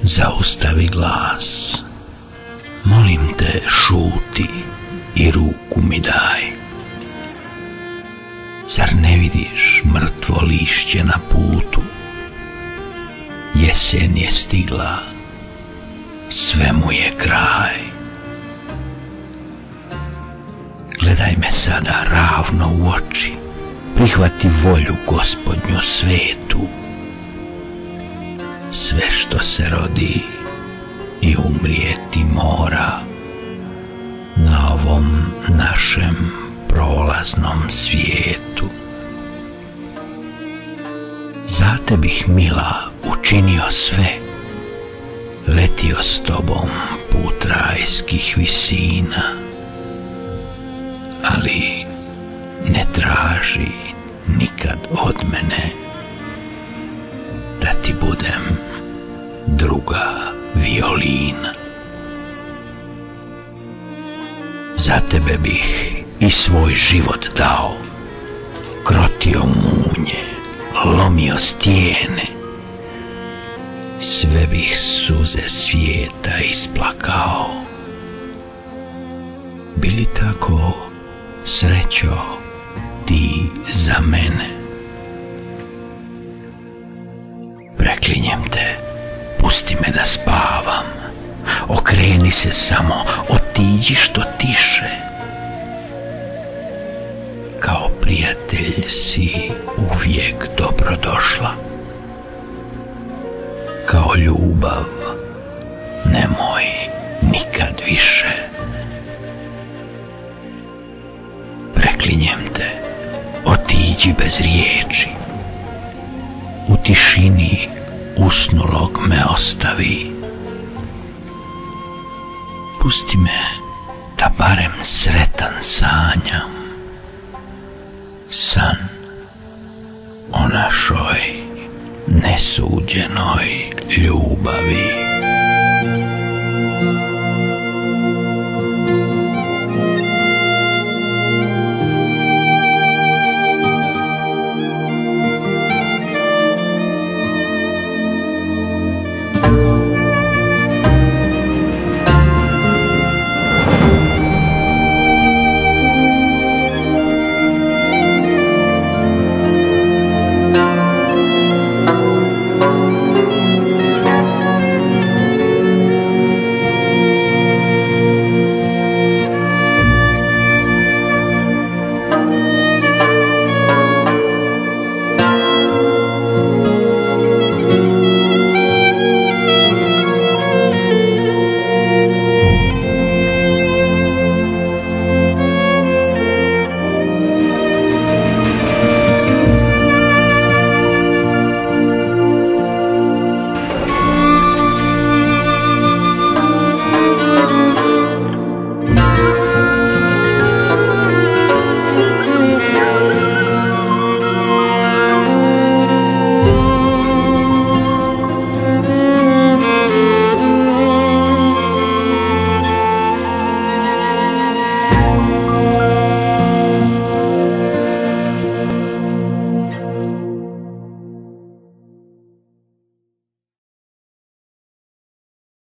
zaustavi glas. Molim te, šuti i ruku mi daj. Zar ne vidiš mrtvo lišće na putu? Jesen je stigla, sve mu je kraj. Gledaj me sada ravno u oči, prihvati volju Gospodnju svetu. Sve što se rodi i umrijeti mora na ovom našem prolaznom svijetu. Za te bih, mila, učinio sve, letio s tobom put rajskih visina, ali ne traži nikad od mene da ti budem druga violina. Za tebe bih i svoj život dao, krotio munje, lomio stijene, sve bih suze svijeta isplakao. Bili tako, srećo, ti za mene? Preklinjem te, pusti me da spavam, okreni se samo, otiđi što tiše. Kao prijatelj si uvijek dobrodošla, kao ljubav nemoj nikad više. Preklinjem te, otiđi bez riječi, u tišini usnulog me ostavi. Pusti me da barem sretan sanjam, san o našoj nesuđenoj ljubavi.